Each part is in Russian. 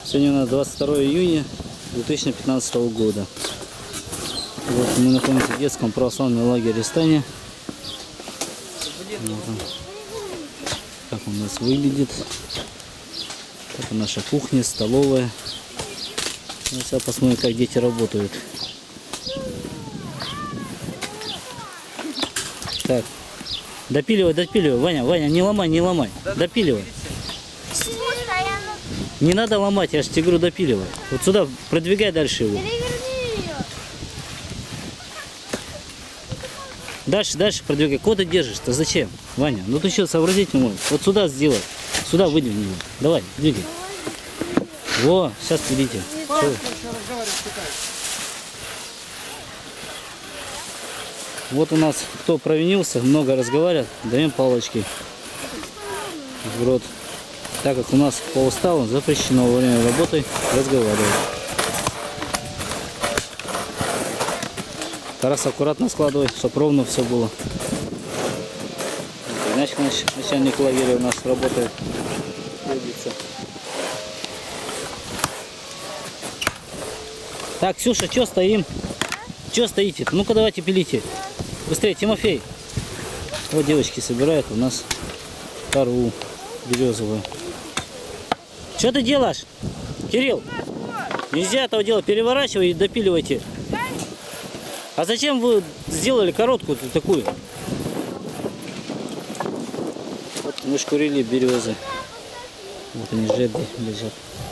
Сегодня у нас 22 июня 2015 года. Вот мы находимся в детском православном лагере Стане. Вот он. Как он у нас выглядит. Это наша кухня, столовая. Ну, сейчас посмотрим, как дети работают. Так, допиливай, допиливай. Ваня, не ломай, не ломай. Допиливай. Не надо ломать, я же тебе говорю, допиливай. Вот сюда продвигай дальше его. Дальше продвигай. Куда ты держишь-то? Зачем? Ваня, ну ты что, сообразить не можешь? Вот сюда сделай. Сюда выдвинь его. Давай, двигай. Во, сейчас видите. Вот у нас кто провинился, много разговаривает, даем палочки в рот. Так как у нас по уставу запрещено во время работы разговаривать. Тарас, аккуратно складывай, чтобы ровно все было. Иначе начальник лагеря у нас работает. Трудится. Так, Ксюша, что стоим? Что стоите? Ну-ка давайте пилите. Быстрее, Тимофей. Вот девочки собирают у нас кору березовую. Что ты делаешь, Кирилл? Нельзя этого делать. Переворачивай и допиливайте. А зачем вы сделали короткую такую? Вот мы шкурили березы. Вот они жебри лежат.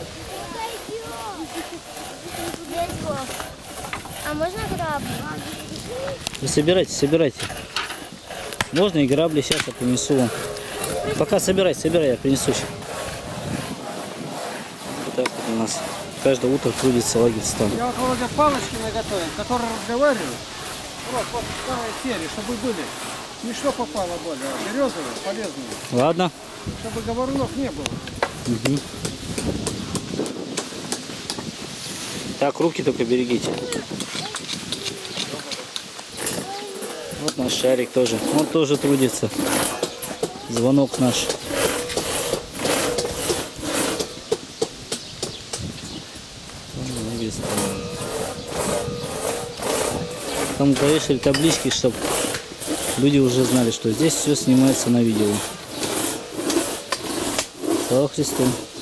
А можно грабли? Вы собирайте. Можно и грабли, сейчас я принесу вам. Пока собирай, я принесу сейчас. Вот так вот у нас каждое утро трудится лагерь Стан. Я вот, Володя, палочки наготовил, которые разговаривают. Вот вторая серия, чтобы были не что попало более, а березовые, полезные. Ладно. Чтобы говорунов не было. Угу. Так, руки только берегите. Вот наш Шарик тоже. Он тоже трудится. Звонок наш. Там повешали таблички, чтобы люди уже знали, что здесь все снимается на видео. Слава Христу!